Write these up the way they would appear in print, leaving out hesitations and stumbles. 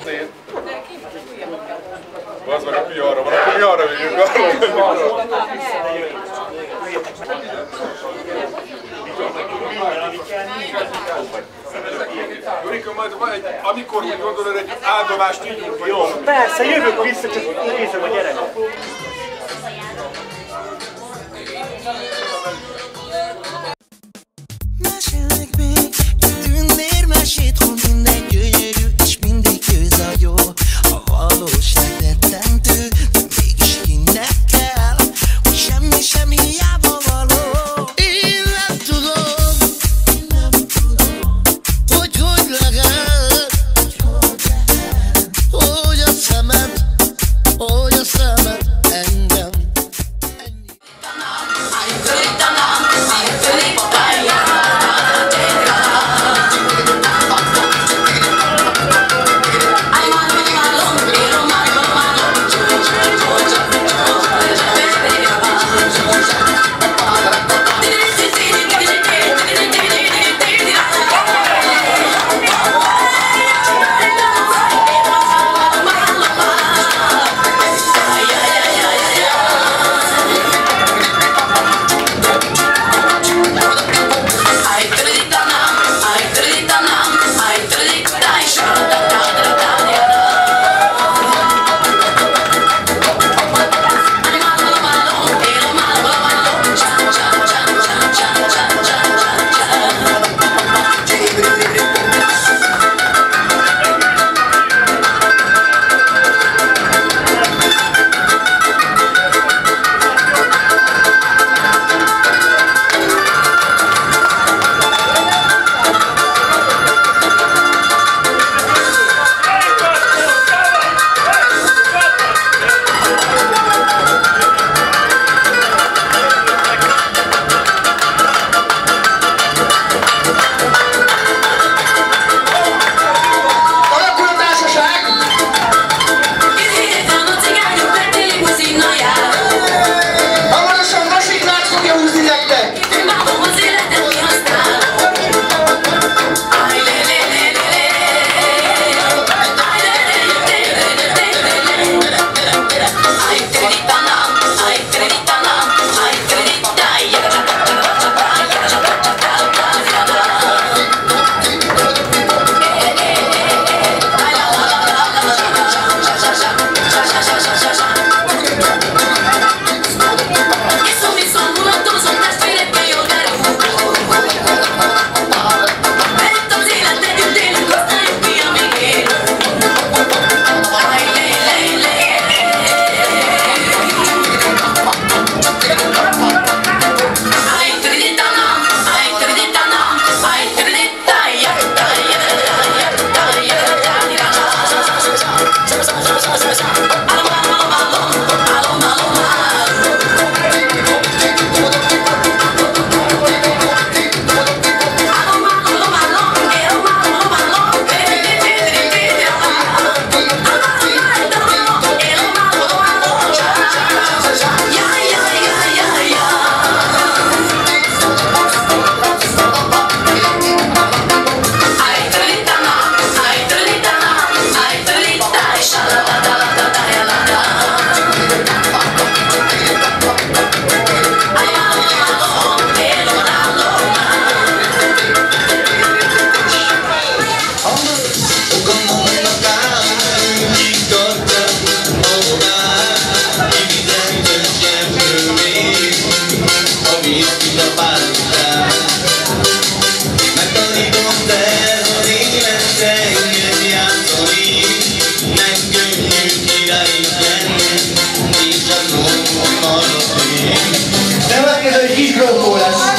Az meg a piarra van, akkor mi arra vigyünk arra? Jurika, majd amikor úgy gondolod, egy áldomást ígyunk, vagy valami. Persze, jövök vissza, csak nézem a gyereket. Mesélnek még tündérmesét, hol minden gyönyörű és mindig győz a jó. A valóság rettentő, de mégis hinnek kell, hogy semmi sem hiába való. Én nem tudom, hogy lehet, hogy a szemed engem. Következő kis gronkó lesz.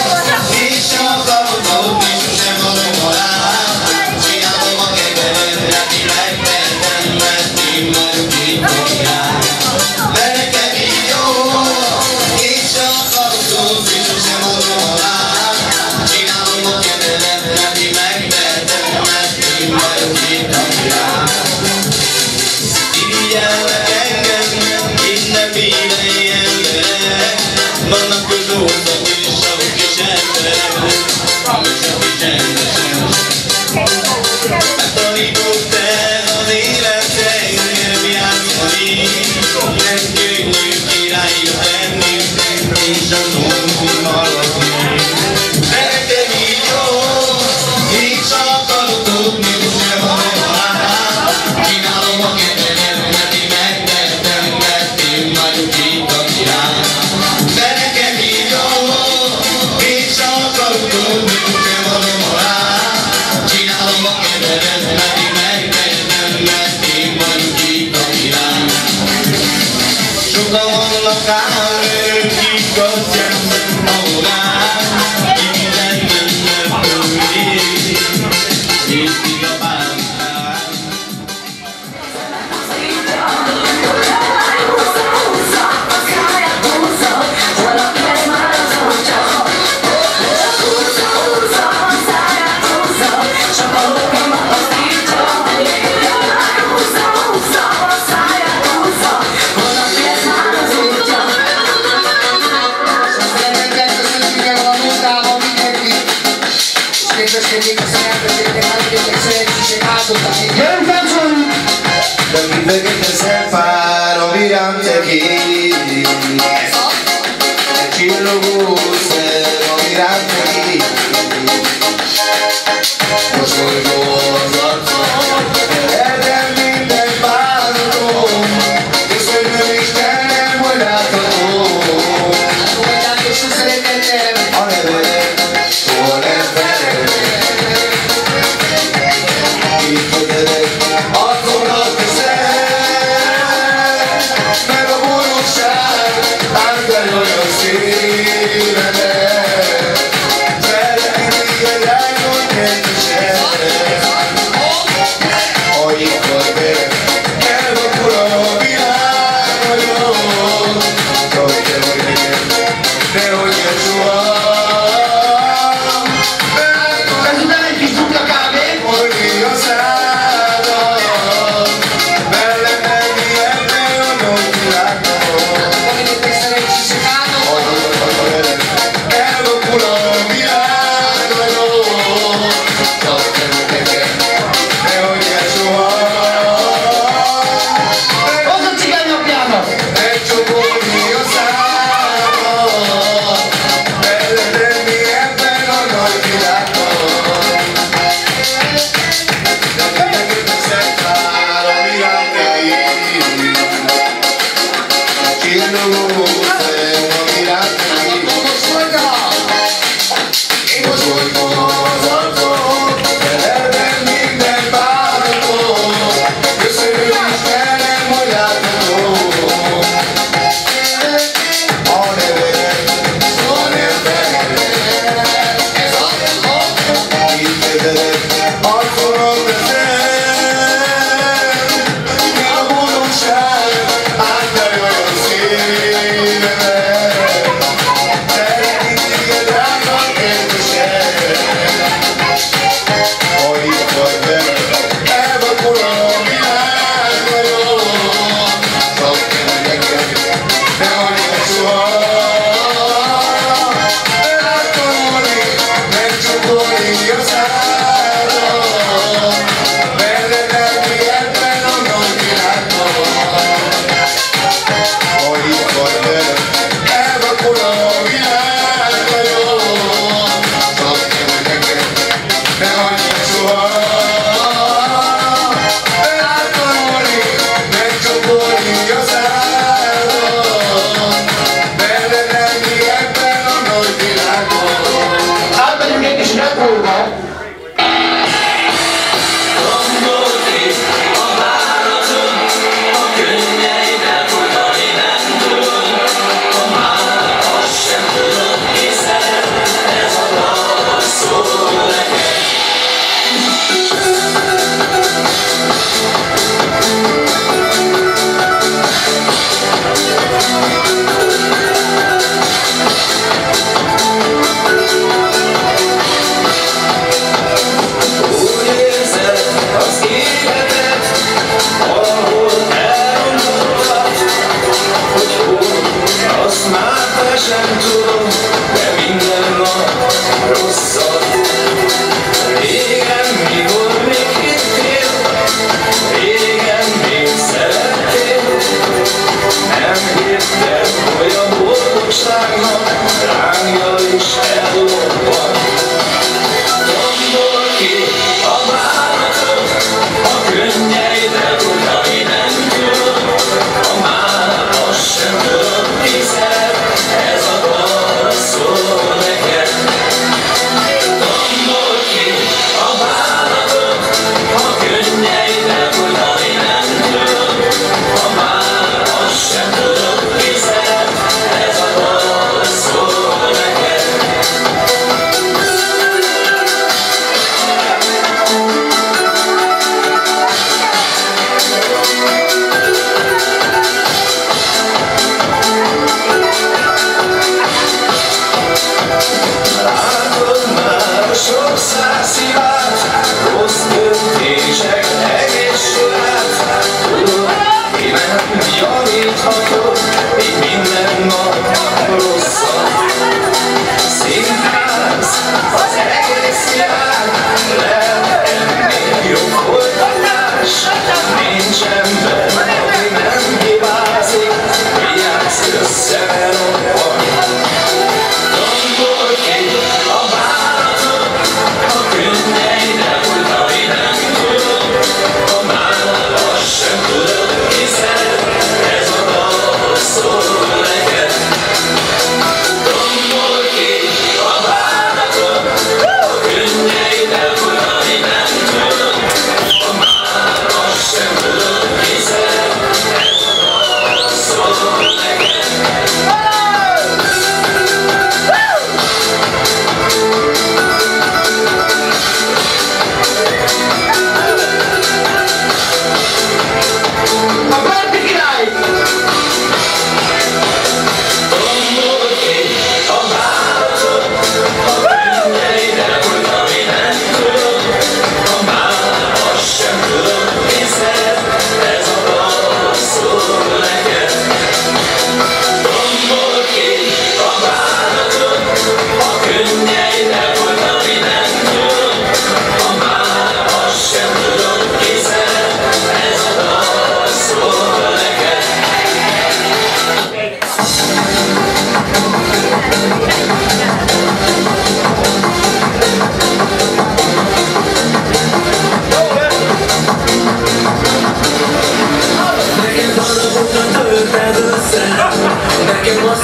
Vannak közútnak is sok kis emberek, ami sem is rendesen. Megtanított te az élet De mi fekete szempár, ami rám tekint. Egy csillogó szem, ami rám tekint. Mosolygó az arcom, eltem minden bánatom. Köszönöm Istennem, hogy láthatom. És a szeretetem, a neved, soha nem felejtem. Itt kötelek, arcomnak meg a boldogság, átkelj olyan szívemet.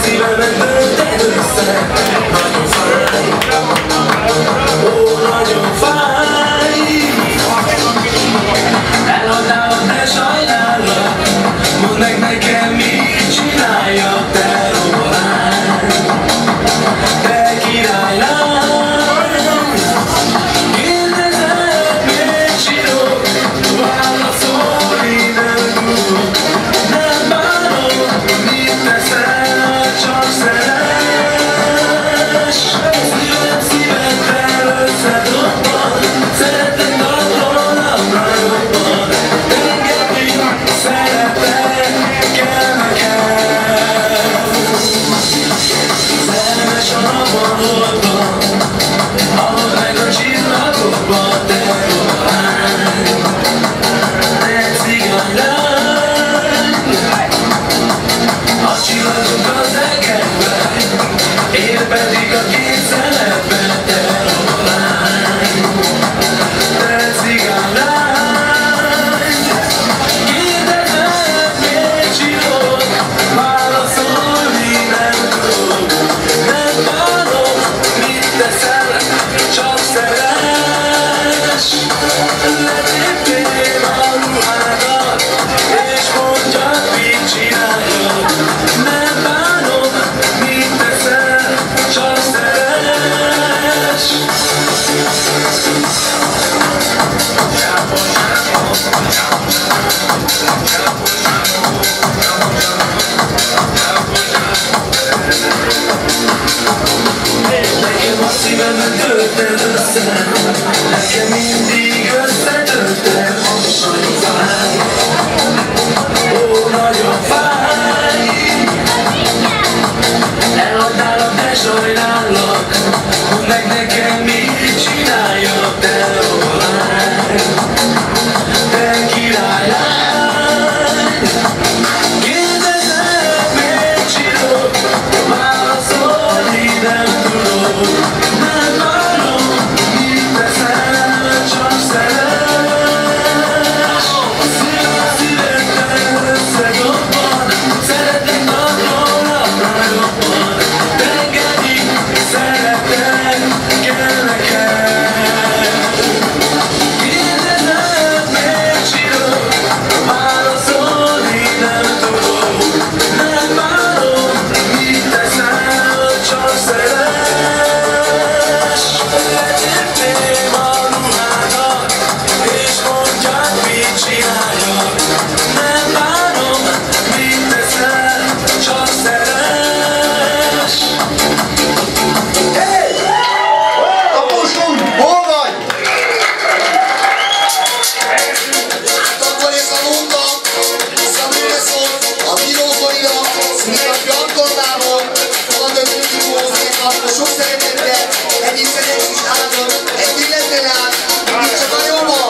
szívemet dönted össze. Nagyon fáj, ó, nagyon fáj. Eladnálak, de sajnálok. Mondd meg nekem, mit csináljak, te robolány, te királylány. Kérdezed, mit csinálok, válaszolni nem tudok. Nem bánom, mit teszel, csak szeress. Szívedben összedobban, szeretlek napról-napra jobban. Engedni szeretlek, kell nekem. Szerelmes a napon oldban, ahol meg a csillagokban, te robolány, te cigánylány. A csillagok az egekben, én pedig a két szeletben, te robolány, te cigánylány. Kérdezed, mit csinálok, válaszolni nem tudok. Nem bánom, mit teszel, csak szeress. Letépném a ruhádat, és mondjad, mit csináljak. Nem bánom, mit teszel, csak szeress. Nekem a szívemet dönted össze, nekem mindig összedönted. Nagyon fáj, ó, nagyon fáj. Eladnálak, de sajnálok. Mondd meg nekem, mit csináljak, te robolány, te királylány. Kérdezed, mit csinálok, válaszolni nem tudok. Nem bánom, mit teszel, csak szeress. Szívedben összedobban, szeretlek napról-napra jobban. Engedni szeretlek, kell nekem. Kérdezed, mit csinálok, válaszolni nem tudok. Nem bánom, mit teszel, csak szeress. Letépném a ruhádat, és mondjad, mit csináljak. Nem bánom, mit teszel, csak szeress. Apósunk, hol vagy? Akkor és a munka, visszaműre szólt, a bírókorira, színapja Antornából, fogadott műzikóznék, akkor sok szeretettel, egészen egy kis áldott, egy billetlen át, mindig csak a jobban.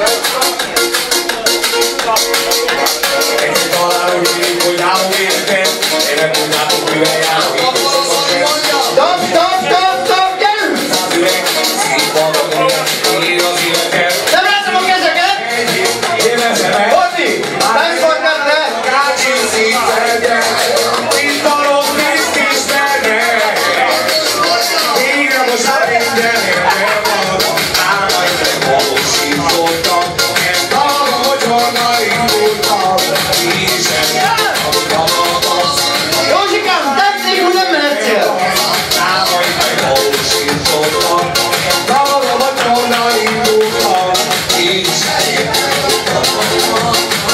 Egy találó hívjuk, hogy álló érted, én nem tudnátok, mivel járok. Akkor az, ami mondja, Tap, gyerünk! Az üreg, szívpadon, ír az életet. Nem látom a kezeket! Élvezze meg! Boti! Megfordnál le! Kácsi szívedre, italom tiszt ismernek. Végre most már minden értem van, álmaid megvalósítottak. Ezt találom, hogy honnan indultam, így sem tudtam. Józsikám, tetszik, hogy nem mehettél! Álmaid megvalósítottak. Ezt találom, hogy honnan indultam, így sem tudtam.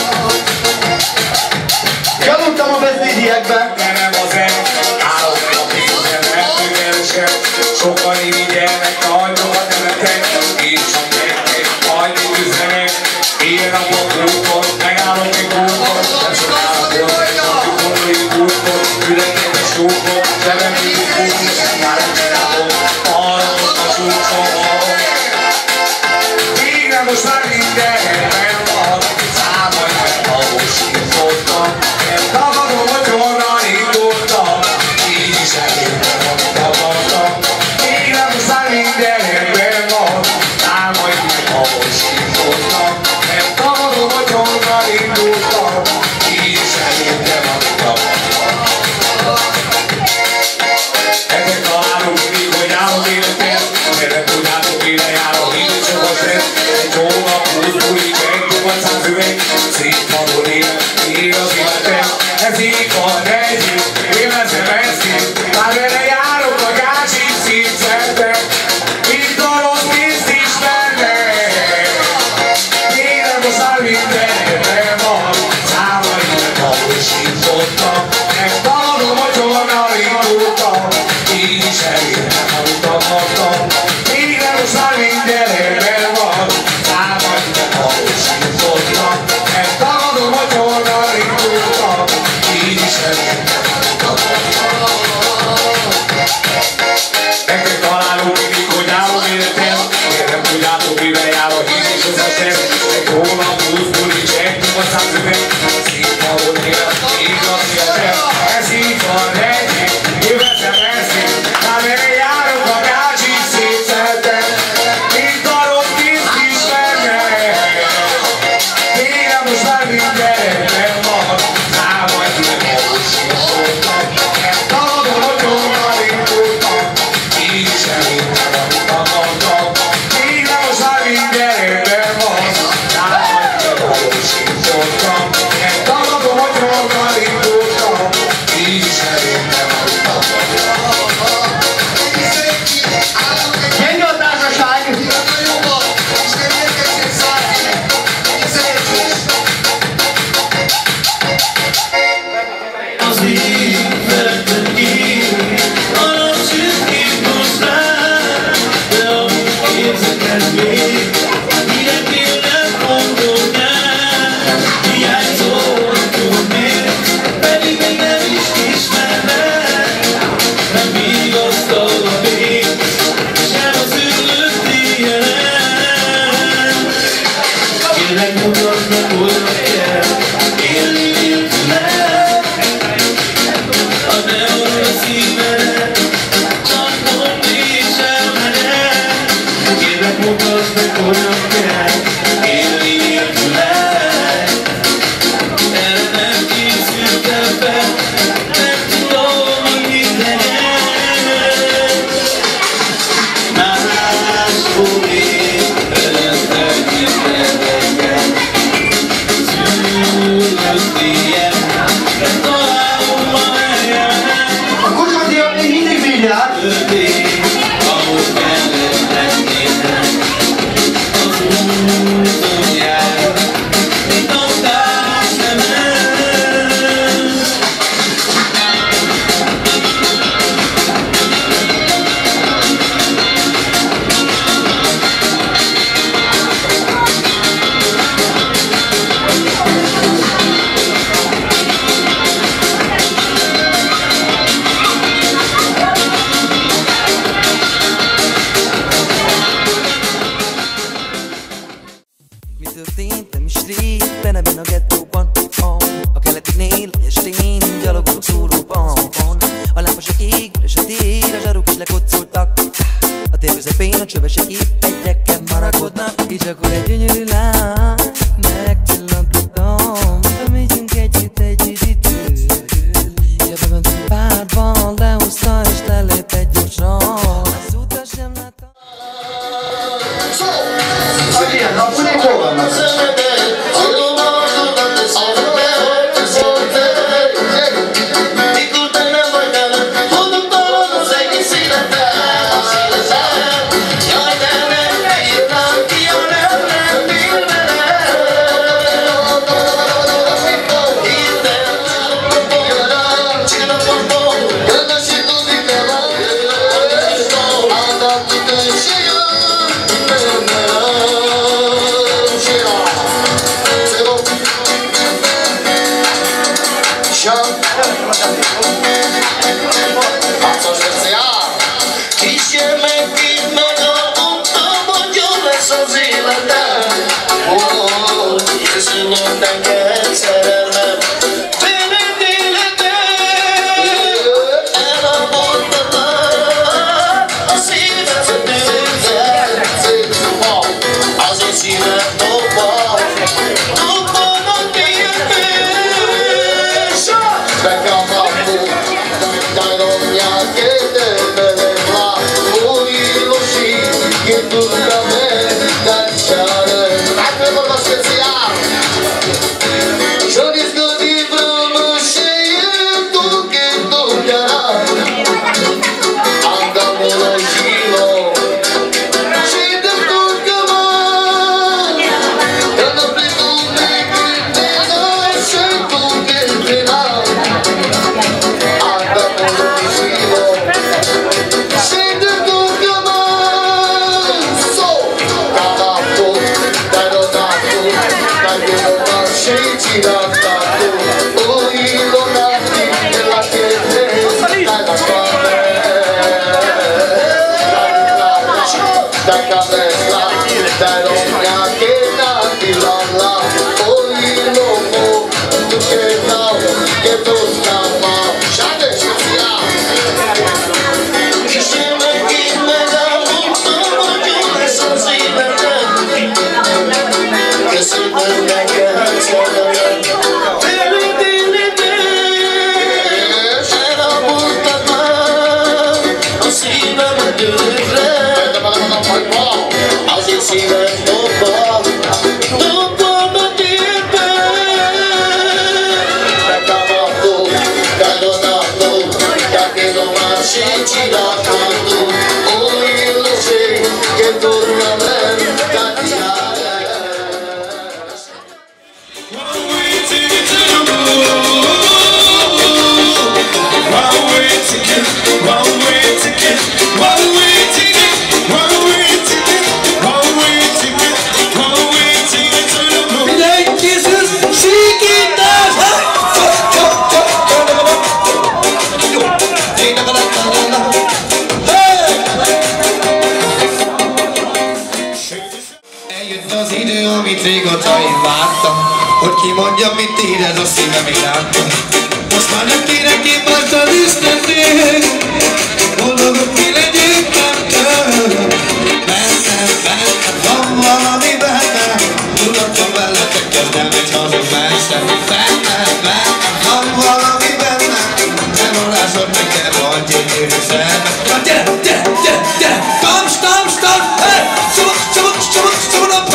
Gyanultam a bezdidiekbe! Nem az egy, állok a pénzemet, művelesek, sokan irigyelnek, hagyom a temetek, én csak nektek, hagyni üzenek, ilyen a blokkulton, megállok egy úton, nem sokára voltak, gondolj úton, ülekedes úton, leveményi úton, már nem csinálom, arra ott a csúcson van. Végre most már minden helyben van, számaid megvalósítottak, nem tagadom, hogy honnan indultam, így is elértem, amit akartam. Végre most már minden helyben van, számaid megvalósítottak, nem tagadom, hogy honnan indultam. Áldogott 100 üveg, szétfalul él az életem. Ez így van együtt, élvezem ezt én. Már vele járok a gási szívszertek, itt a rossz pénzt ismernek. Kérem, most már mindenre van, számaimat valósítottam. Megtagadom, hogy honnan indultam, így is elérem, amit akartam. Kérem, most már mindenre van, számaimat valósítottam. Megtagadom, hogy honnan indultam, így is elérem, amit akartam. Nektek találunk mindig, hogy állom életem. Kérem, tudjátok, mivel jár a hív és az a sem. Egy hónap, 20 bulik, egy nyugat 100 üveg. Szétfalon él, ég az életem. Ez így van, egyik, élvezem ezt én. Már vele járok a gácsi szétszeltem. Mint a rossz pénzt ismernek. Kérem, most már mindenben van. Számait megvalósítottam. Megtagadom, hogy honnan indultam. Így is elértem, amit akartam. Kérem, most már mindenben van. Számait megvalósítottam. Megtagadom, hogy honnan indultam. Így is elértem, amit akartam. Gyenge a társaság! Az ég felettem ég, a napsüt most rám, de amúgy képzeled még, ilyenkül nem mondom el, hiányzol tudnék, pedig még nem is ismernek, nem vigasztal a vég, sem az ürlött ilyen. Kérlek mutasd meg, hogy kell élni nélküled. A neon a szívedet, csak mondd és elmened. Kérlek mutasd meg, hogyan kell élni nélküled. Erre nem készültem fel, nem tudom, hogy mit legyen. Máshol én felettem mindeneket. Szűrlött ilyen, de találom a helyemet. A kutyadiak még mindig bírják! Ahol kellett lennének, az úton jár, mint a társemet. Mi történt, nem is rég, benne a gettóban, a keletiknél, estén, gyalogolok szólóban. A lámpasok ég, és a tér, a zsaruk is lekoccoltak. A tér közepén a csövesek épp egy rekken marakodnak. És akkor egy gyönyörű lány, megpillantottam, de megyünk együtt egy időt. Ja, bementünk párban, lehozta és lelépett gyorsan. Az utas sem látta. Az ilyen napon még hol vannak? Mikor te nem vagy velem, mondom talán az egész életem. Jaj, de nem bírnám ki, ha nem bír velem. Kísérj meg, vidd meg, mondtam, hogy jobb lesz az életem. Köszönöm neked, szerelmem, veled életem. Elabontatom a szívezetővel. Az én szívem dobban, dobban a térfés. Beccamatto, dai non mi ha chiede per la che tu da me lasciare. Anche per la spezia. scegli d'accato, poi donati nella chiesa, dalla fame, da cabeza, da roña che nati lalla, poi l'uomo, tu che no, che tu stava, shade shia. Régóta én vártam, hogy kimondja, mit érez a szívem irántam. Most már nem kérek én más az Istentét, boldogok mi legyünk, nem kell. Bennem van valami bennem, tudatom veletek kezdem egy hazug mese. Bennem van valami bennem, nem alásod nekem a gyönyörű szemem. Na gyere, gyere, gyere, gyere, tams, tams, tams, hey! Csomag, csomag, csomag, csomag,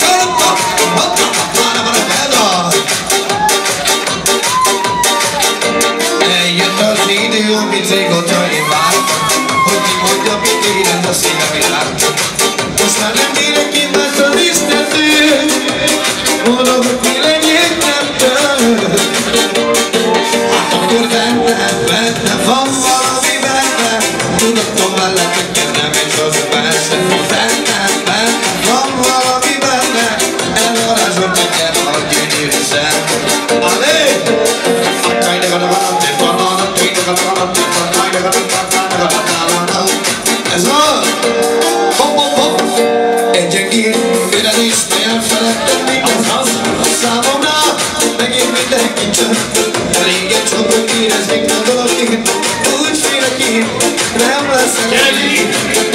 amit régóta én vártam, hogy kimondja, mit érez a szívem irántam. Most már nem kérek én más az Istentől, mondom, hogy mi legyek, nem kell. Hát akkor bennem van valami bennem, tudatom veletek kezdem és az persze. Bennem van valami bennem, elvarázsod nekem a gyönyörű szem. Allé! Akkai legyen van, ez van! Hop, hop, hop! Egyenként, félelést elfeledtem mindaz számomra, megint mindenki csak régen csak, hogy éreznék a dolgét, úgy félek én, nem leszek egyik.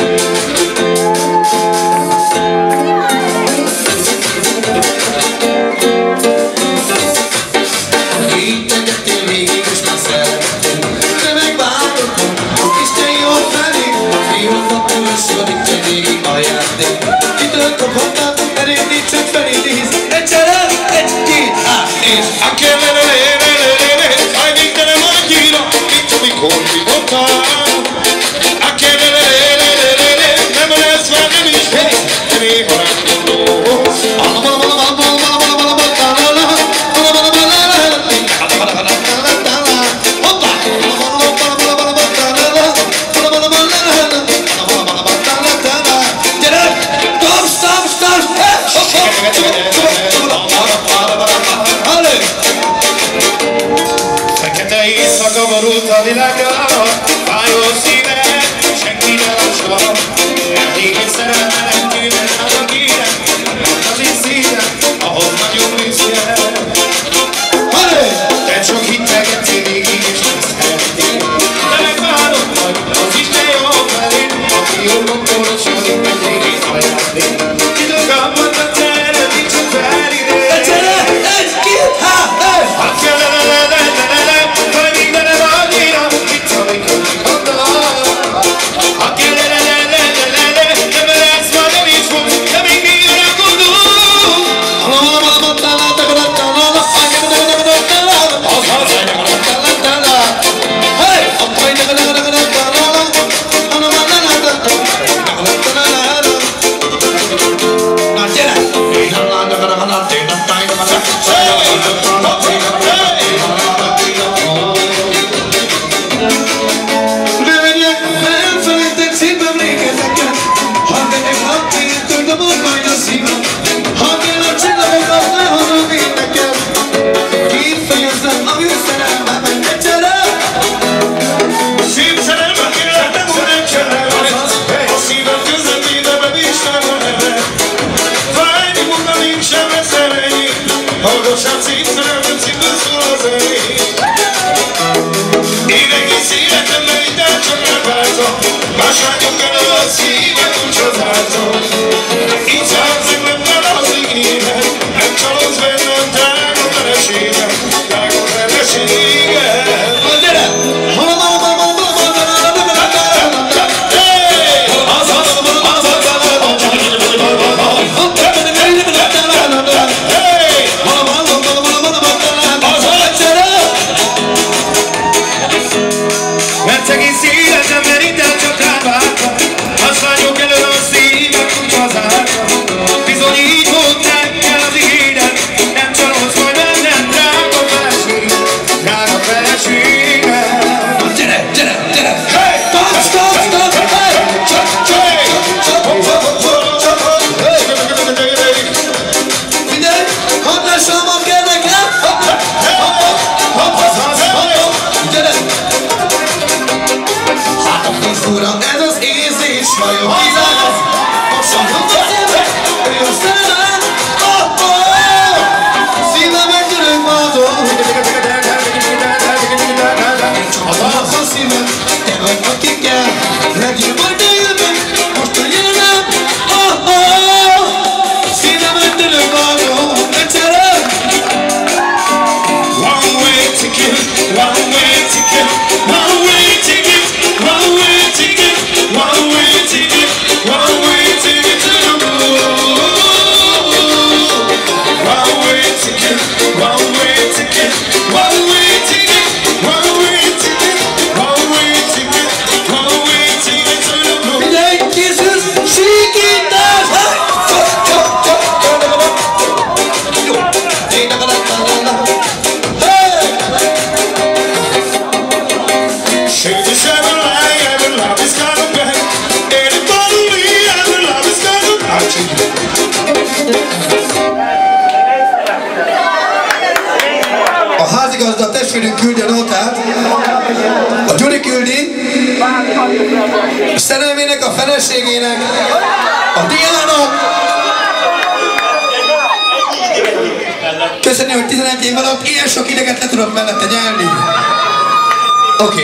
Így tegyetél végig, és már szeretettél, de megváltottam, Isten jó felé, hívottam ősödik egy régi ajándék. Kitől kaphattam, elég nincs csak felé néz, egyszerre, egy-két, és a kellene-le-le-le-le-le, sajnék de nem annyira, mint amikor hívottál. A kellene-le-le-le-le-le, nem lesz már nem is fél, de néha nem gondolom. Fekete éjszaka borult a világán, szerelmem szívből szól az ég. Én egész életemben itt csak elváltam, más lányok elől a szívem úgy az által. Így szárzik bennem az ígéret, nem csalódsz bennem, drága feleségem, drága feleségem. Gyere! Mert egész életemben itt csak rávágtam, azt lányok elől a szívem úgy az által. Bizony így volt nekem az élet, nem csalódsz majd bennem, drága feleségem, drága feleségem. Gyere, gyere, gyere! Hey! Stop, stop, stop! Hey! Csap, csap! Figyelj! Hadd lássam a kérleket! Gyere! Uram, ez az érzés, vajon bizony, most a szívem, ő a szerelem, szívem egy gyerek vadon. Én csak az a szívem, te vagy aki kell, legyél majd a jövő, most a jelenem, szívem egy gyerek vadon, egyszerűen. One way ticket, one way ticket, one way ticket, one way ticket, one way ticket, one way ticket to the moon. One way ticket, one way ticket, one way ticket, one way ticket, one way ticket, one way ticket to the moon. Figyelj, készülsz, sikítás! Jó, én Should you ever lie, ever love is coming back. Anybody, ever love is coming back to you. A házigazda a testvérünk küldi a notát. A Gyuri küldi a szerelmének, a feleségének, a Diának. Köszönöm, hogy 11 év alatt ilyen sok ideget le tudok mellette nyelni. Oké.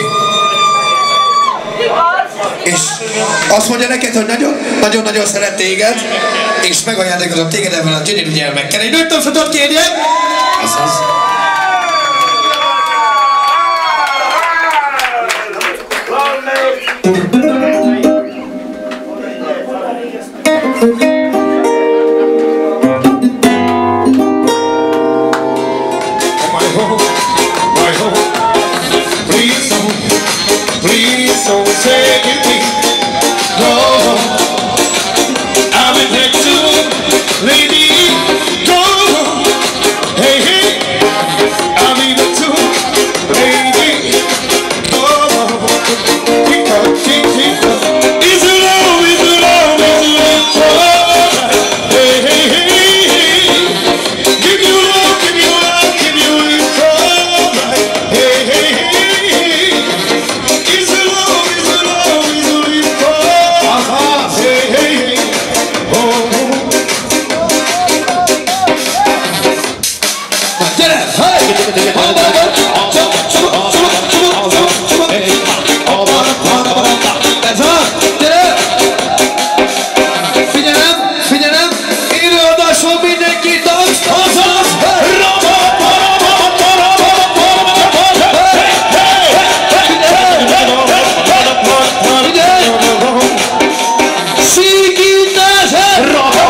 És azt mondja neked, hogy nagyon-nagyon szeret téged, és megajándékozom téged ebben a gyönyörű gyermekkel. Egy nőtt tapsotot kérjek! Azaz. Please don't take it, no. I'll be back to lady, go. Hey, hey, I'll be back to lady, go. Is it love, is it love, is it love? Hey, hey, hey, give you love, give you love, give you love. Hey, hey, hey. Is it love, is it love, is it love? Hey, hey, hey. Oh. Gyere! Figyelem, figyelem! Élőadáson mindenki tagsz, azaz!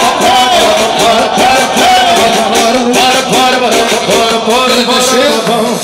Sikítás!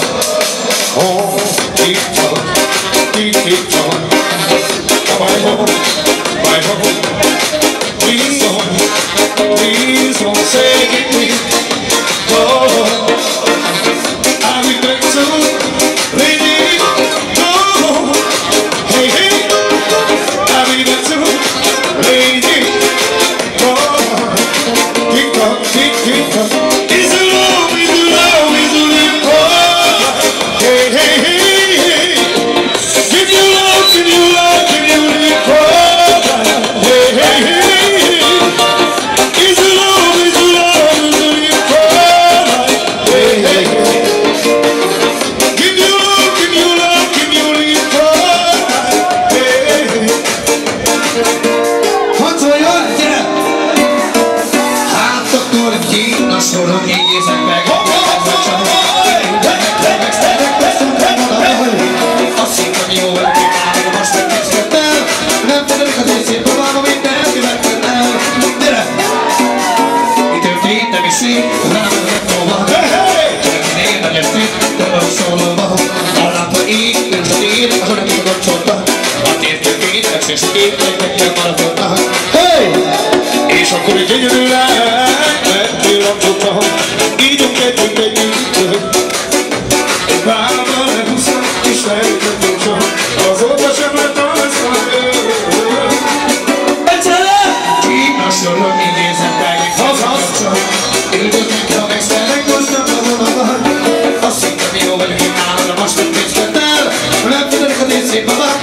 És akkor így egyedül mert pillantottam, ígyunk együtt. Vállamban megúszom, és leütöttem csak, azóta sem lett alszom. Így nassorok, így érzem tájék, haza. Üldötnek, ha megszernek, most nem magad. Azt hittem, jó vagyok, én állandom, most nem pénzket el. Nem tudok a négy szép babát.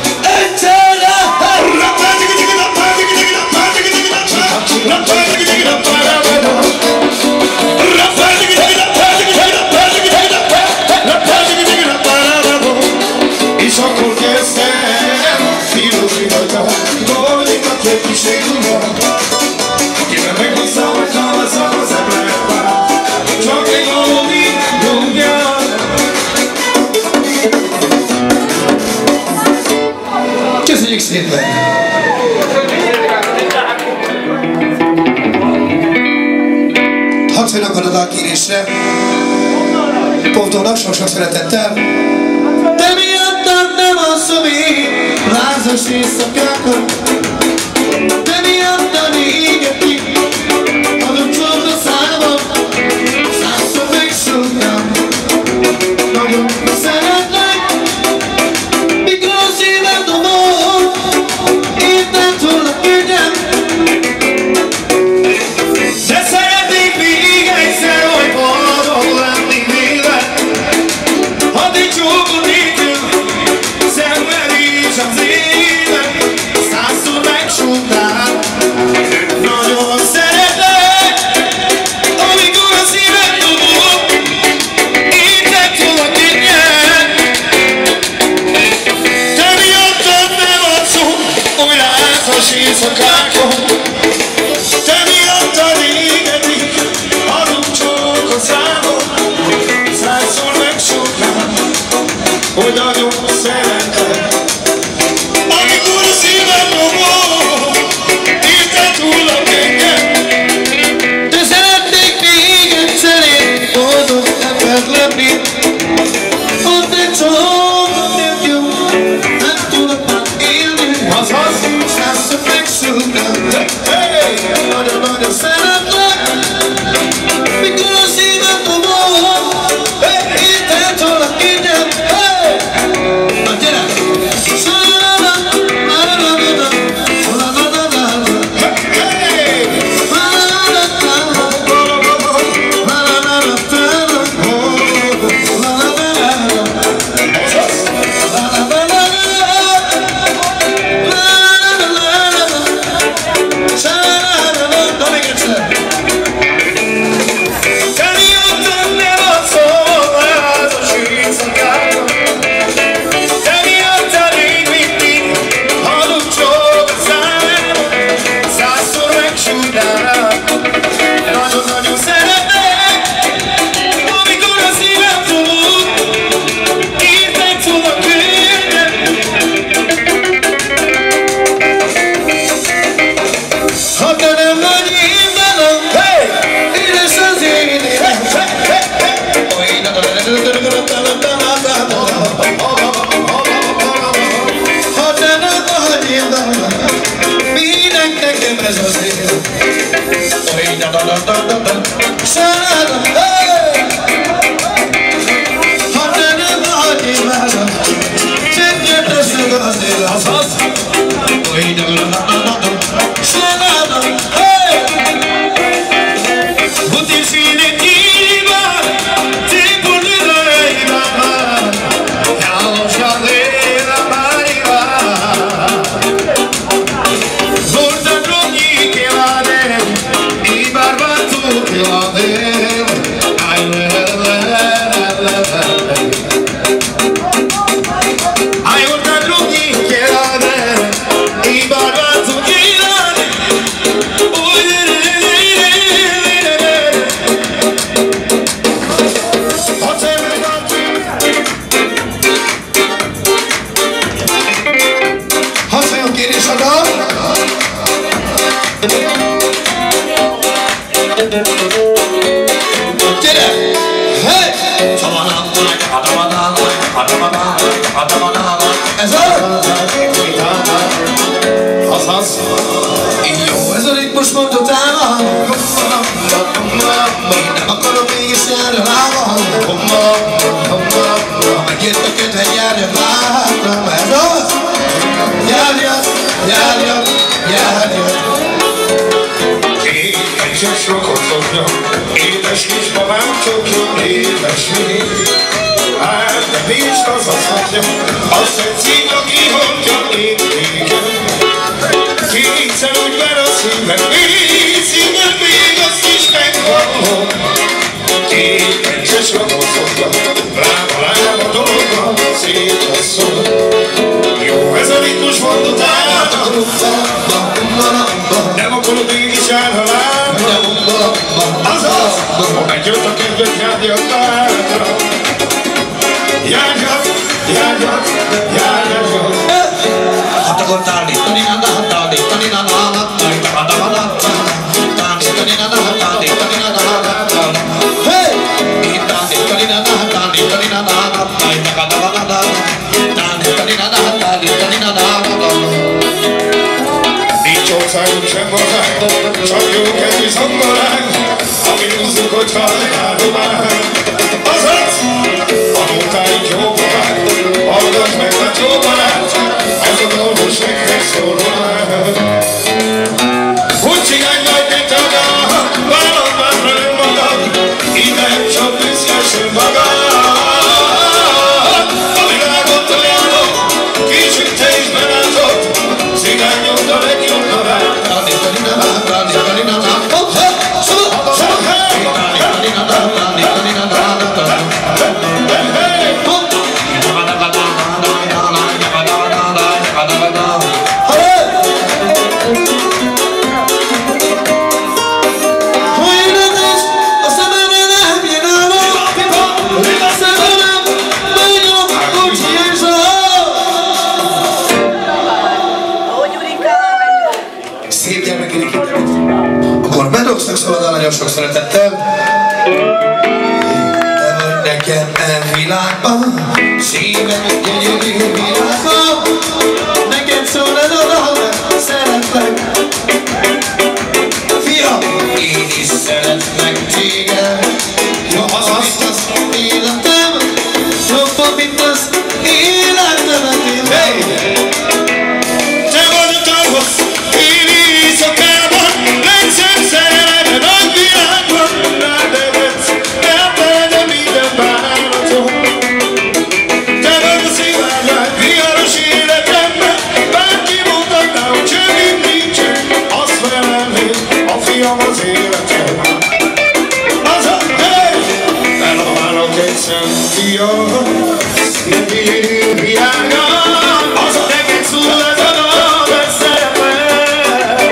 És akkor kezdtem filozsígatni, dolgokat egy kis égulva. Akiben meghozzám, hogy hallgasszam, az nem lehet már. Csak egy valódi dugja. Köszönjük szépen! Hadd félnek a dalkérésre. Pótolnak sok-sok szeretettel. De miattam nem alszom én lázas éjszakákon. De miattam égetik adott csont a számom. Százszor megszóltam. Nagyon szeretlek, mikor a szívem dobol. Értem tőle könnyen. De szeretnék még egyszer, hogy boldog lenni véled. Hadd egy csókot nékem, szenvedés az élet. Százszor megsúgtál, nagyon szeretlek. Amikor a szívem dobol, értem tőle könnyen. Te miattad nem adszom, oly lázas éjszakákon. Te miattad égetik, adunk csak a számon. Százszor megsúgtál, hogy nagyon szeretlek. Amikor a szívem dobol, érted túl a könnyen. De szeretnék még egyszer én boldog ember lenni. Ott egy csomag nem jó, nem tudok már élni. Százszor megszúgtál, nagyon-nagyon szeretlek. Mikor a szívem dobol, érted túl a könnyen. Na gyere! Ez az? Jó, ez a ritmus mondott el. Én nem akarom mégis járja lábam. Ha megjött a kedve, járja lábam. Ez az? Járja. Édes rokonokja, édes kisbabám csokja, édes még. Hát de nincs az mondja, azt tetszik, aki hordja én téged. Kétszer úgy ver a szívem, szívem még azt is megvallom. Édes rokonokja, lába dolga, szép a szó. Jó ez a ritmus volt utána, nem akarod mégis járni lábra. Azaz, ha megjött a kedved, járja tátra. Járja. Hatagoltálni, tanina-na-hatálni, tanina-na-hatálni, tanina-na-hatálni. Hey! Tanina-na-hatálni, tanina-na-hatálni, tanina-na-hatálni. Nincs országunk sem ország, csak jó kedvű szomorák, ami húzzuk, hogyha elárulák. Azaz, a nótáink jó papák, hallgass meg a jó barát, ez a dolgos nektek szólulák. Úgy csinálj majd, mint a gál, vállalj már önmagad, így lehet csak büszkes önmagad. A világot ajánlom, kicsit te is belátod, szigányod a legjobb navát. Akkor bedobsznak szabadán nagyon sok szeretettel. Te vagy nekem világban, szívem gyönyörű világban. Neked szólod oda, szeretlek. Fiam, én is szeretlek téged. Jobban, mint az életem, jobban, mint az életemet én. Te vagy a tavasz, én éjszakában, legszebb szerelem a nagy világban. Rád nevetsz, elfeledem minden bánatot. Te vagy a szivárvány, viharos életemben, bárki mutatná, hogy semmit nincsen, azt felelném, a fiam az életem. Azaz, hey! Elválok egy szent fiam, szívű világban, az a neked szól ez a dal, hogy szeretlek.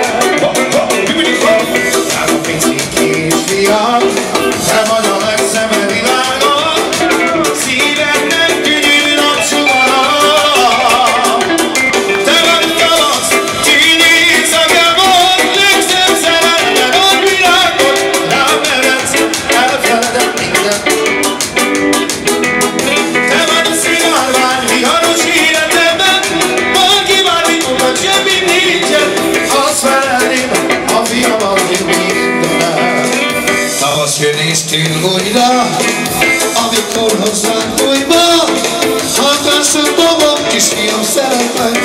Hát a pici kisfiam, te vagy a legszebb világon, szívemnek gyönyörű napsugaram. Te vagy tavasz, csíny éjszakában, legszebb szerelmed a világon, rám nevetsz, elfeledem mindent. Te vagy a szivárvány, viharos életemben, valaki bármit mutat, semmi nincsen, azt felelném, a fiam az én mindenem. Tavasz jön és tél újra, amikor hozzánk újba. Halkásod dobom, kisfiam, szeretlek.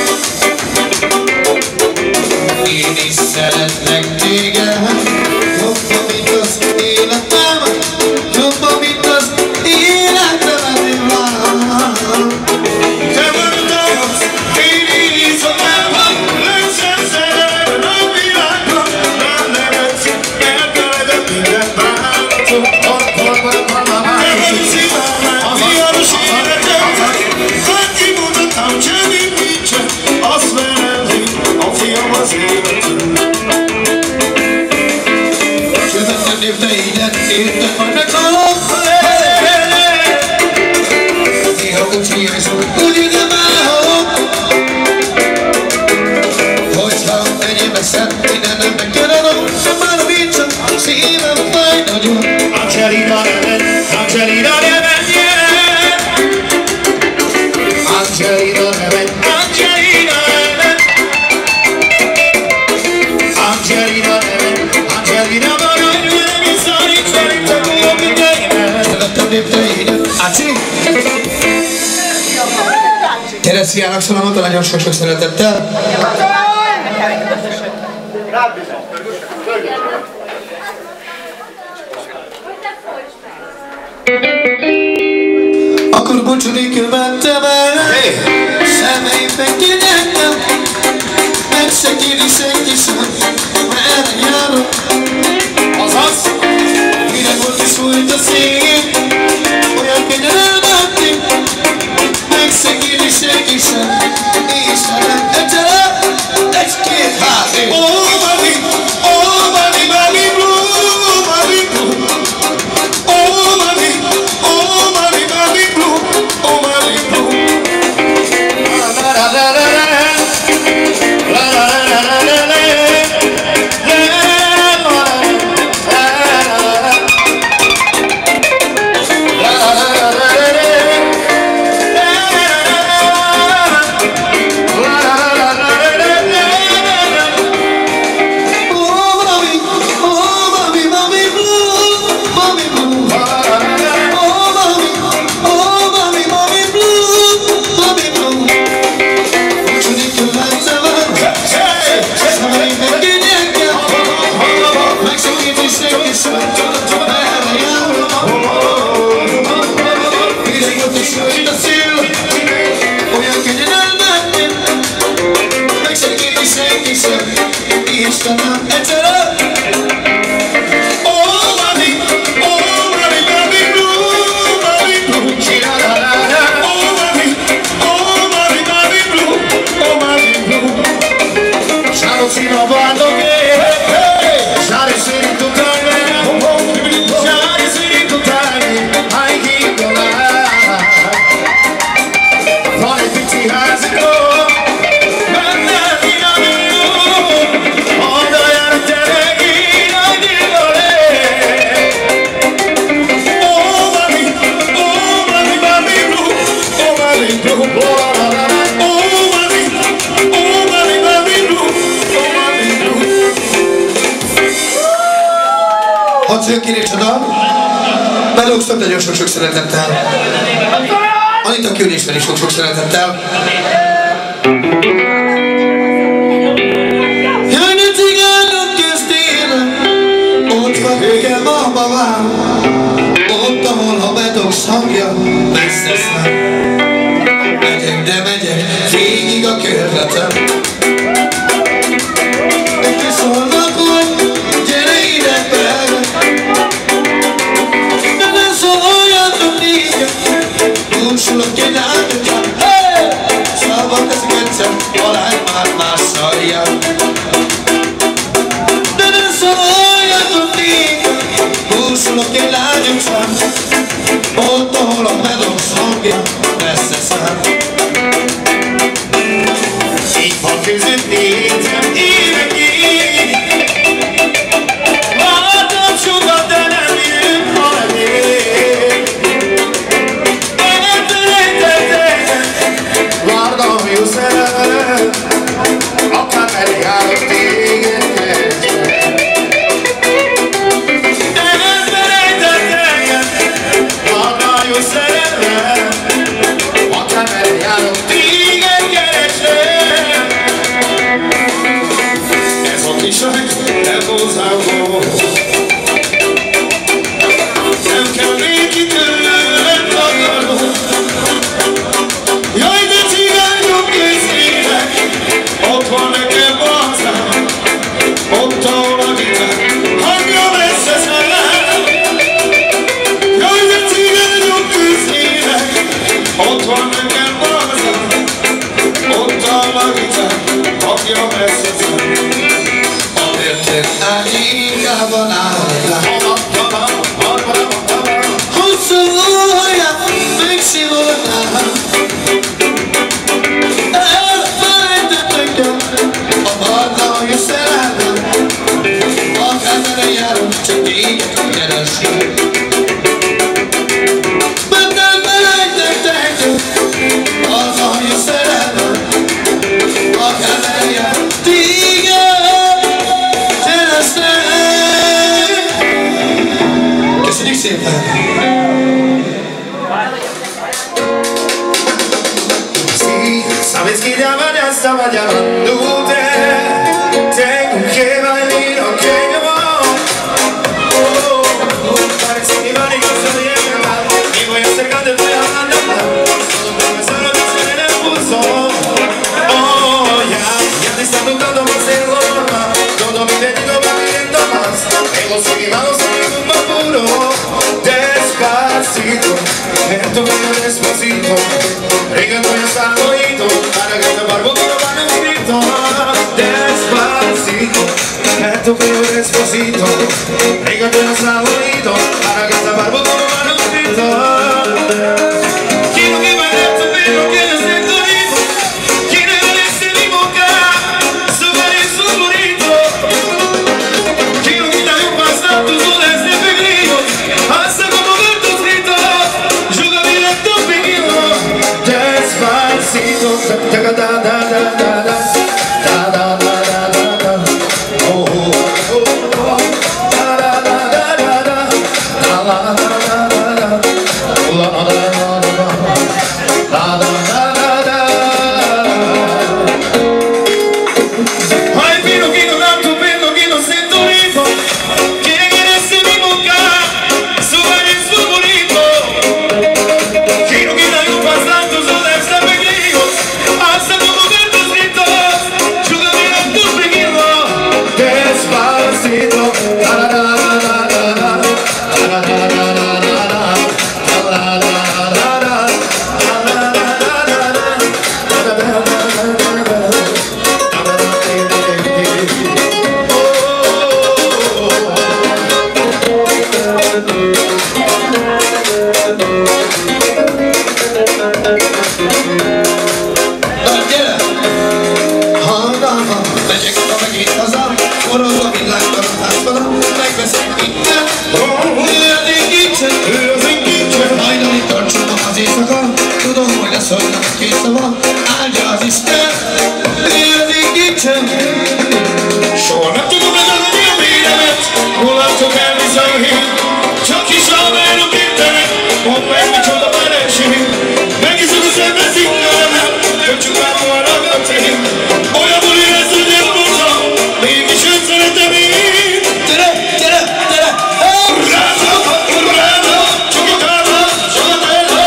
Én is szeretlek téged, jobban, mint az életem, jobban, mint az életemet én várom. Te vagy a tavasz, én éjszakában, legszebb szerelem a nagy világban, rám nevetsz, elfeledem minden bánatot. Te vagy a szivárvány, Ácsi? Teresziának szólom, nagyon sok-sok szeretettel. Akkor búcsúni követtem el, szemeimben kinyertem, meg se kéri senki sem, merre járok. Azaz, mire volt is fújt a szél, olyan könnyen elmenni, meg se kéri senki sem, és nem egyszer, egy-két háté. Oh, mami, mami, blue, mami, blue. Oh, mami, mami, blue, oh, mami, blue. La la la la la la la la la la la. Bedugszok nagyon sok-sok szeretettel. Anita Külésben is sok-sok szeretettel. Jaj, ne cigányok köztéren, ott van végem a babám, ott, ahol a bedugsz hangja, messze szám. Megyek, de megyek, végig a körletem. Szólnak, hogy gyere ide belőle. Búsulok egy lányokra, szabad ezek egyszer, a lány már szarjál. De ne szóljatok néha, búsulok egy lányokra, ott, ahol a medox hangja, messze szám. Így van között nézem évekig, látom sokat, de nem jön, ha nem ér. Vártam jó szerelem, akár eljárok téged kezdve. Elfelejtett engem, vártam jó szerelem, akár eljárok téged keresve. Ez a kislány nem hozzágó, nem kell néki tőlem tagadó. Jaj, de cigányok készülnek, ott van nekem hazám, ott ahol a gitár, hangja messze száll. Jaj, de cigányok készülnek, llamándote. Tengo que venir, ok, parece que van y yo soy el mal. Y voy acercando y voy hablando mal. Solo pensar en el pulso. Oh, ya te está tocando más el normal. Todo mi pedido va pidiendo más. Tengo seguimados sin ningún apuro. Despacito, en tu vida despacito. Rígate hasta el oído, para que te barbo con los manos escritos. Despacito, en tu vida despacito. Rígate hasta el oído, para que te barbo con los manos escritos. Quiero que bailes tu pelo, quiero ser tu hijo. Quiero verse mi boca, su beso bonito. Quiero quitar un pasar tus olas de peligro. Hasta como ver tus gritos. Juga directo pequeño. Despacito, da da da da da da. Da da da da da da. Oh oh oh oh. Da da da da da da. Da da da da da da. La la la la la. La la la la la. Ay, pero quiero tanto pelo, quiero ser tu hijo. Quiere quererse mi boca, su beso bonito. Quiero que nadie pasa tus olas de peligro. Hasta como ver tus gritos. Juga bien tus pequeños. Despacito. La la la la la la. La la la la la la. La la la la la la. La la la la la la. La la la la la la. Tudom, hogy lesz olyan két szava, áldja az Isten, érzik nincsen. Soha nem tudom megadni a véremet, hol látok el viszonyhív. Csak is állványok értenek, mondd meg micsoda vereség. Megiszok a szemben színvelemet, töltsük már maradnak a cég. Olyan buli lesz, hogy nem mondom, mégis őt szeretem én. Gyere, gyere, gyere! Urráda, urráda, csak a kába, sokat elve.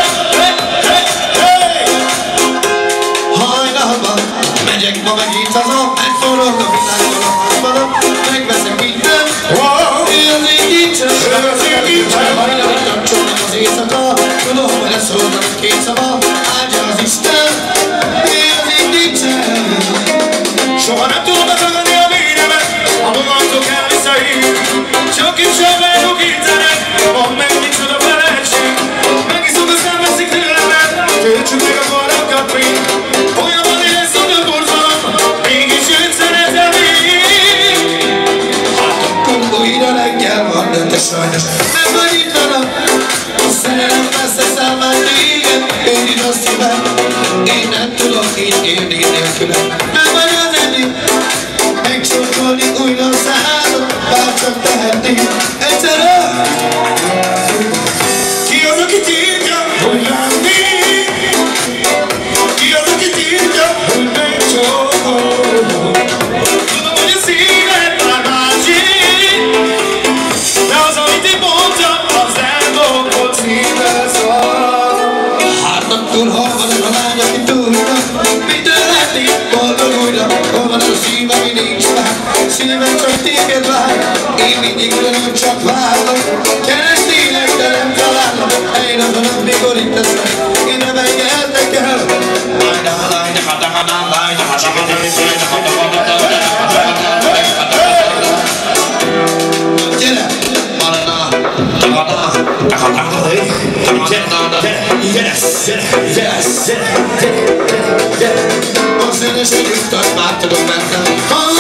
Hajnalban megyek ma megint haza, megforog a világon a házban, megveszek mindent. Érzék nincsen, hajnali kapcsolnak az éjszaka. Tudom, hogy lesz róla két szava, áldja az Isten. Érzék nincsen. Soha nem tudom megadni a véremet, a magamtól kell visszahív. Csak is elvárok értenek, mondd meg micsoda feleség. Megiszok a szemveszik tőlemet, töltsük meg a falakat még. Olyan van lesz, hogy a borzalom, mégis őt szeretem én. Hát akkor újra reggel van, de sajnos nem vagy itt velem. A szerelem messze szállmán régen, őrid a szívem. Én nem tudok így élni nélkülem. Nem vagy az ennyi, megcsókolni újra szállom, bárcsak tehetnék egyszerre. Ki az, aki tiltja, hogy rám néz? Ki az, aki tiltja, hogy megcsókol? Tudom, hogy a szíved már másik, de az, amit én mondtam, az eldokolt szívvel szól. Hát akkor hol van ez a lány, aki tudja, mitől lennék boldog újra? Hol van ez a szív, ami nincs már? Szívem csak téged vár, én mindig ugyanúgy csak várlak. Keresnélek, de nem találom, én azon, amikor itt leszek, én nem engednek el. Gyere! A színes együttat már tudom bennem.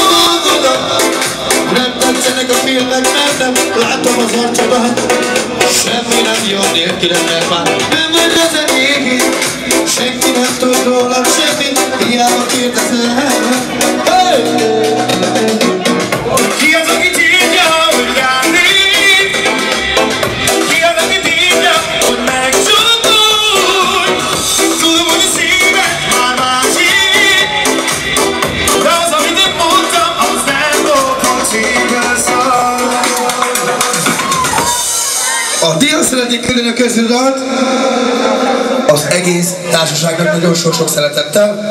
Nem tetszenek a filmek, mert nem látom az arcodat. Semmi nem jó nélkülem, mert már nem vagy az enyém. Senki nem tud rólad semmit, hiába kérdezel. Hey! Ki az, aki tiltja, hogy rám néz? Ki az, aki tiltja, hogy megcsókolj? Tudom, hogy a szíved már másik, az egész társaságnak nagyon sok-sok szeretettel.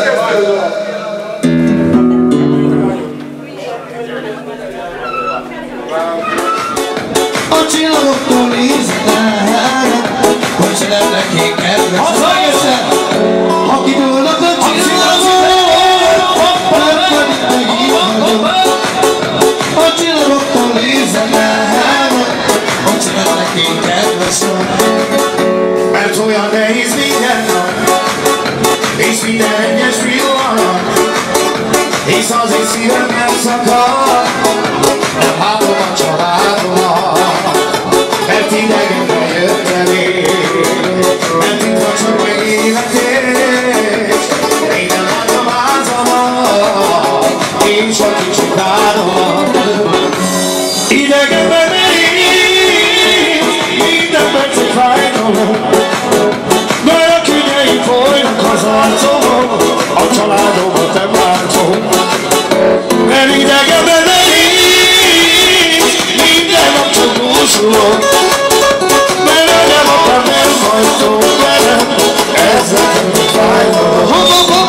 A csillagoktól néznek, hogy se lenne kék kedves. Az egészen! Ha kidőlnek a csillagok, nem pedig meg így vagyok. A csillagoktól néznek, hogy se lenne kék kedves. Mert olyan nehéz minden nap, és minden egyes pillanat, hisz az én szívem nem szakad, nem három a családomat, mert idegenben jöttem én, mert itt van csak megéletés, én nem látom házamat, én csak kicsi várom. Idegenben én, minden percet fájdalom, mert a könyeim folynak az arcomon, a családomat nem látom. Mert idegenben én, minden nap csak búsulok, mert nem akar nem hagytok velem, ezzel nem fájdalom.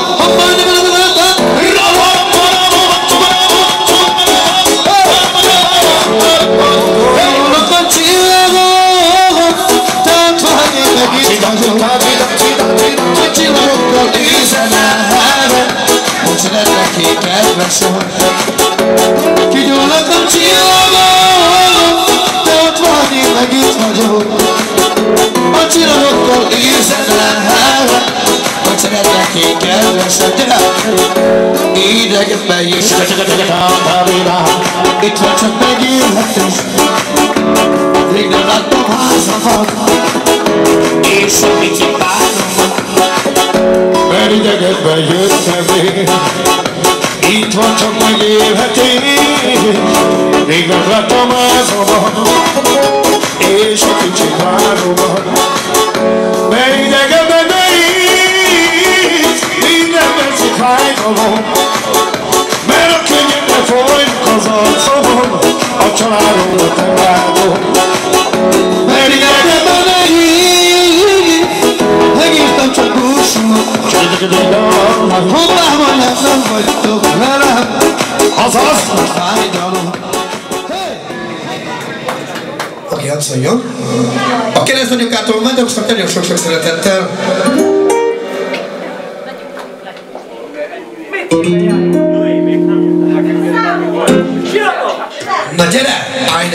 Csillagokkal nézem el, hogy se lenne kék kedvesem. Kigyullak a csillagok, de ott van, én meg itt vagyok. A csillagokkal nézem el, hogy se lenne kék kedvesem. Idegenben is, itt van csak megélhetés. Rég nem láttam házamat, és a kicsi páromat, mert idegenben jöttem én. Itt van csak megélhetés, rég nem láttam házamat, és a kicsi páromat, mert idegenben néz, minden percig fájdalom, mert a könnyekbe folynak az arcomon, a családomat nem látom. Mert idegenben nehéz, egészen csak búsulok, hoppá van, nem vagytok velem, azaz a fájdalom. Oké, hadd szóljon. A keresztanyukától Magyarország nagyon sok-sok szeretettel. Na gyere!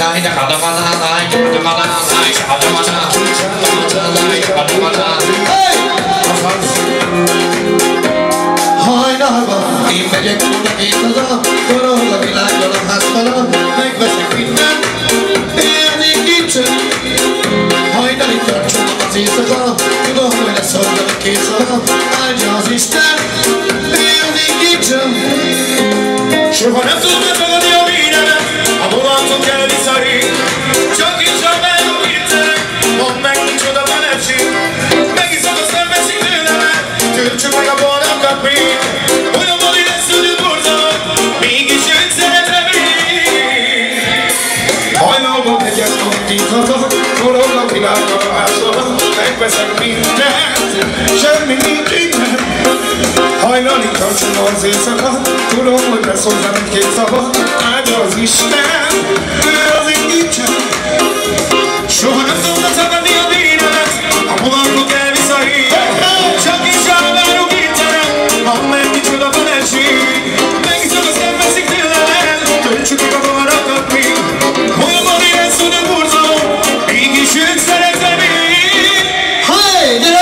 Hajnalban én megyek oda-két haza, forog a világgal a házfala, megveszek mindent, érzékítsön. Hajnali tartson az éjszaka, tudom, hogy lesz hozzá a két szava, áldja az Isten, érzékítsön. Soha nem tudod megadni a védelmet, a vonaton kell visszaég. Csak így a várok hirtelen, mondd meg, micsoda menetség. Megiszod a szembeszik tőlemet, töltsük meg a boldogkat még. Olyan bali lesz, hogy borzalom, mégis őt szeretem én. Hajnalban megyek két haza, forog a világgal a házal, megveszek mindent, semmi nincs innen. Hajnali tartson az éjszaka, tudom, hogy lesz hozzám egy-két szava, áldja az Isten, ő az indítsen. Soha nem tudna tagadni a védelmet, a vonatok elvisz a hír. Csak is elvárok hirtelen, mondd meg, micsoda feleség. Megiszod a szembeszik tőlem, töltsük meg a boharakat még. Olyan bali lesz, hogy a borzalom, mégis őt szeretem én. Hey, gyere!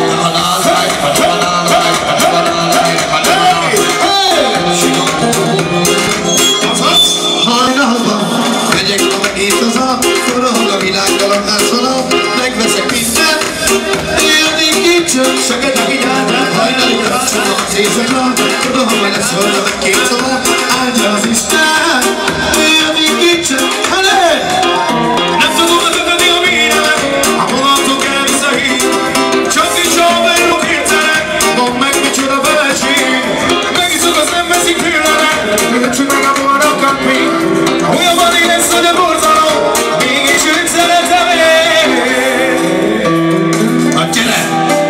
Megveszek mindent, érzékítsön. Söket a vigyázat, hajnali tartson az éjszaka, tudom, hogy lesz hozzá a két szava, áldja az Isten, érzékítsön. Nem tudom megadni a védelmet, a vonatok elvisz a hír. Csak is a várok hirtelen, mondd meg, micsoda feleség. Megiszod a szembeszik tőlemet, töltsük meg a boharakat még. Olyan van lesz, hogy a borzalom, mégis őt szeretem én. Hát gyere!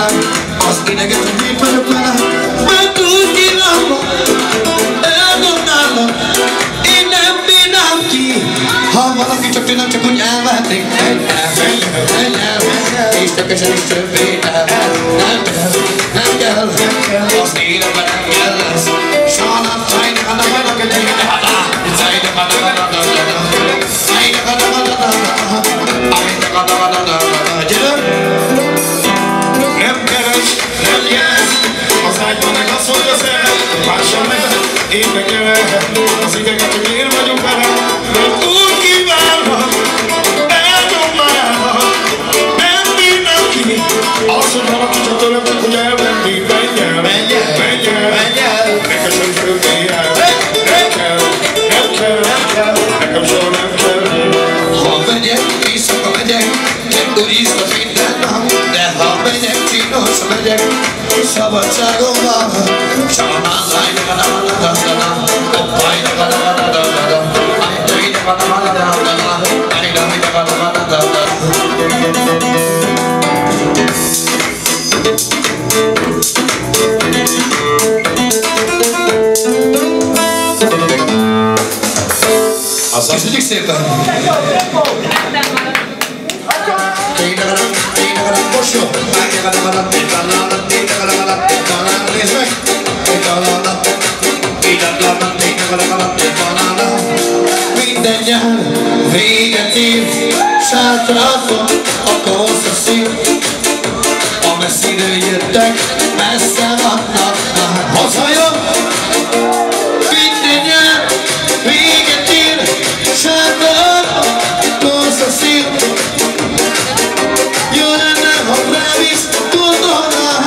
az ideget, hogy mit vagyok vele, mert úgy kívánva, elgondálnak, én nem bírnám ki. Ha valaki csak tőlem, csak úgy elvehetnék, egy nyelv, és tökésen is többé nem kell, az életben nem kell lesz. Sajnálom, sajnálom, Nem keres, nem jelez, az ágyban meg azt mondja szeret, mással nevet, én meg jöhet, az ideget, hogy én vagyok vele, mert úgy kívánnak, elnyomálnak, nem bírnám ki, azt, hogy valaki csak tőlem, csak hogy elvenni, menj el, nekem sem többé el, nem kell, nekem soha nem kell. ha megyek, éjszaka megyek, nem turiztat minden nap, de ha megyek, csinos megyek, szabadságom van. Köszönjük szépen! Most jó! Nézd meg! Minden nyár véget ér, sátradva a korszaszín. A messziről jöttek, messze vannak, hazajön! Minden nyár véget ér, sátradva a korszaszín. Jó lenne, ha rávisz, gondolnál.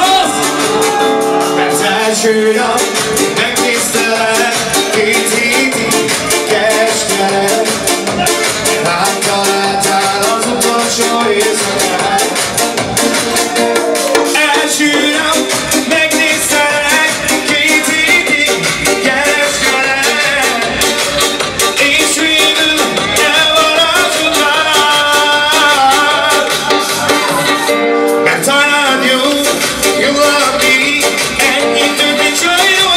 Az első nap megnéztelek, 2 hétig kerestelek, rám találtál az utolsó éjszakán. Első nap megnéztelek, 2 hétig kerestelek, és végül elmaradtál. Mert talán jó lakni, ennyit több nincs a jó.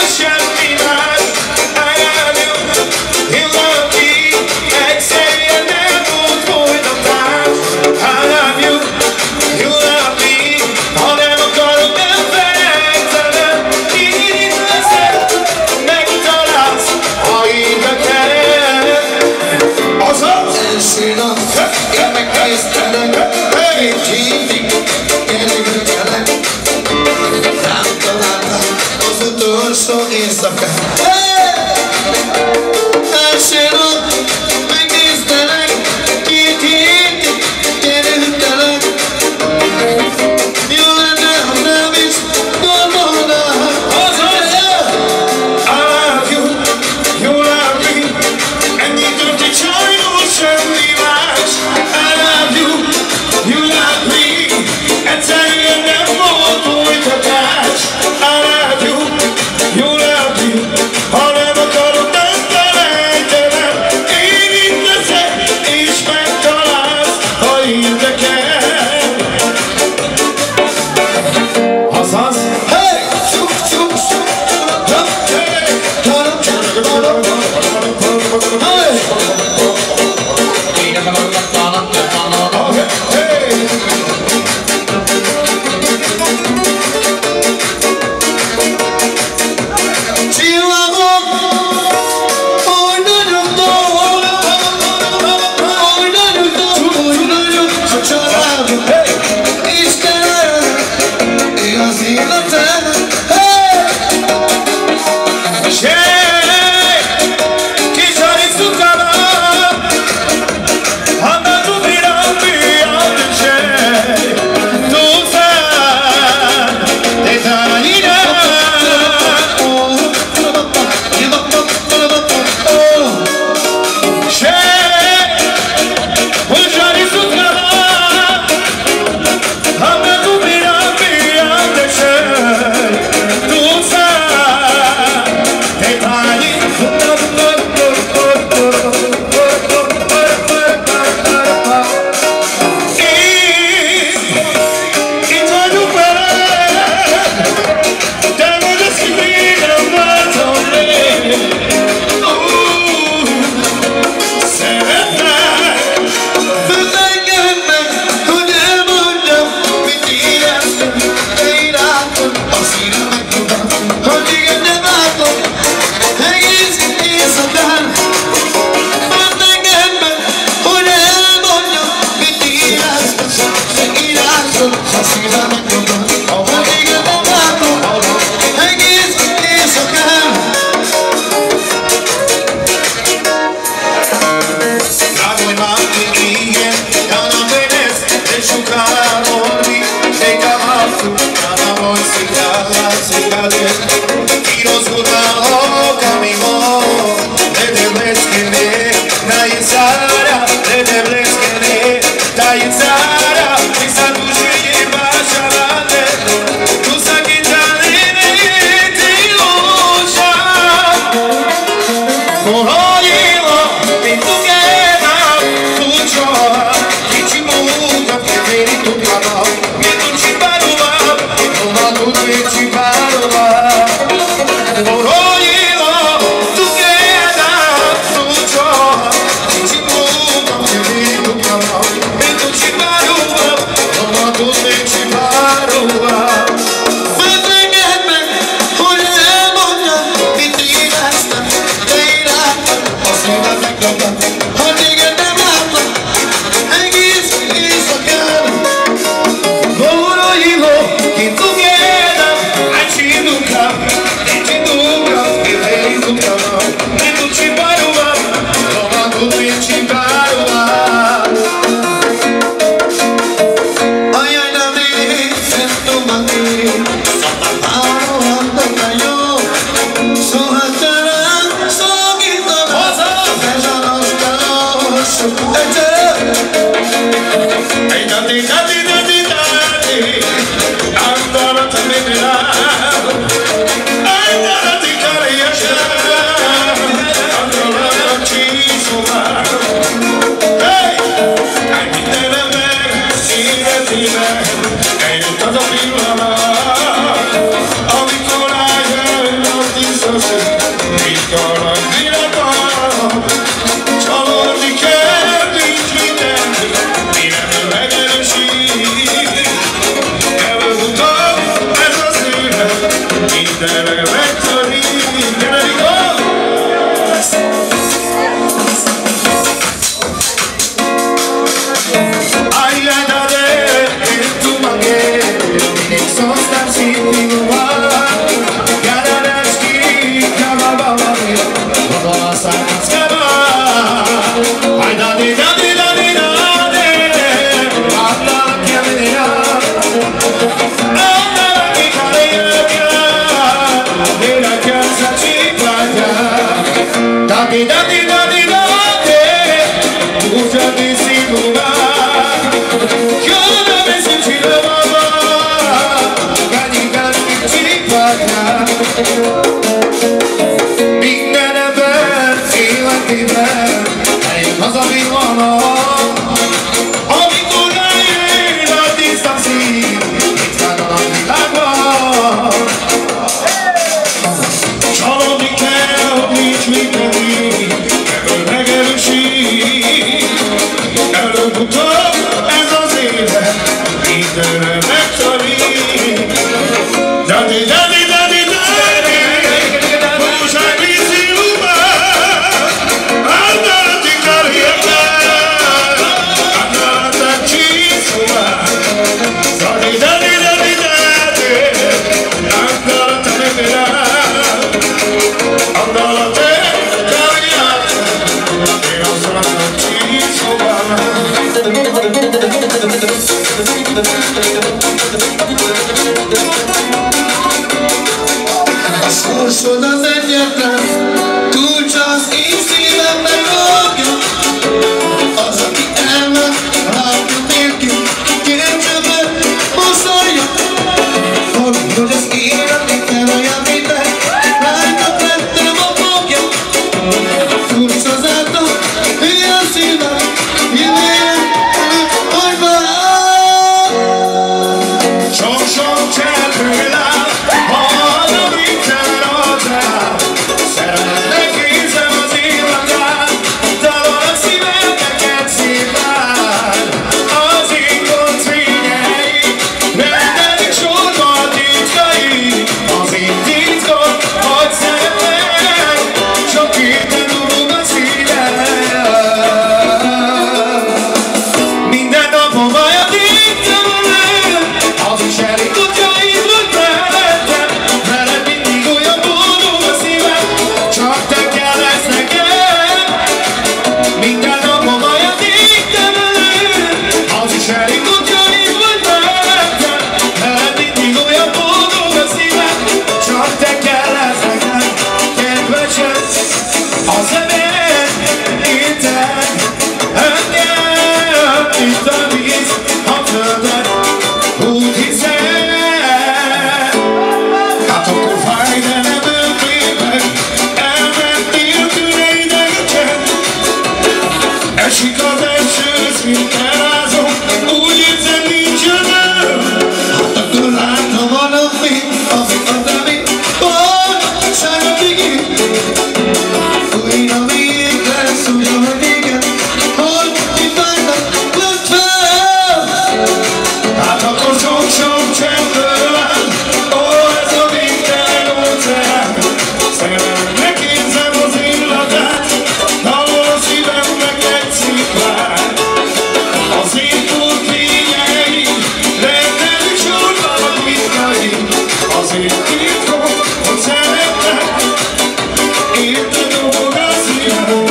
szép titkot, hogy szeretlek, érted dobog a szívem.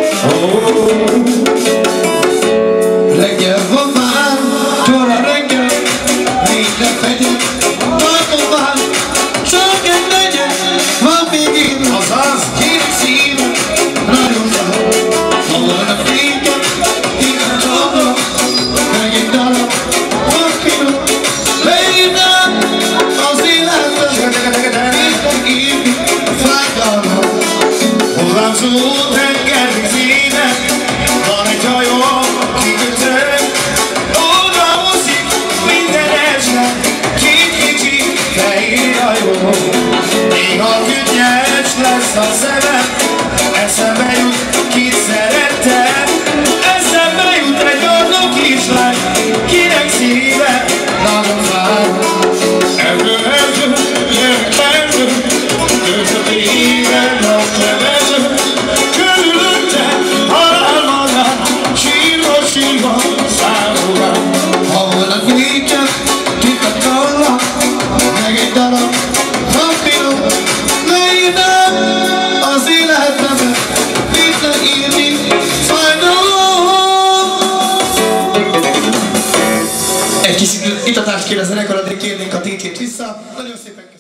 Reggel van már, kora reggel, végre fegyek, tartom már, csak egy legyen, van még én, Azaz, két szívem, rajongva, ha volna féken, igen csapra, meg egy darab, vakkinom, leírnám az életben, és írni, fájdalmat. hullámzó tengervízének van egy hajó, kikötő, oda húzik minden este, két kicsi fehér hajó. Néha könnyes lesz a szemem, eszembe jut, kit szerettem, eszembe jut egy boldog kislány, kinek szíve nagyon fáj. Ebből jön ebből, között éven naplevező, körülötte halálmadár, sírva számolva. Ha volna féken, titok tolla, meg egy darab, vakkinom, leírnám az életben, vissza írni, fájdalom. Egy kis itatást kéne a zenekar, addig kérnénk a tétét vissza. Nagyon szépen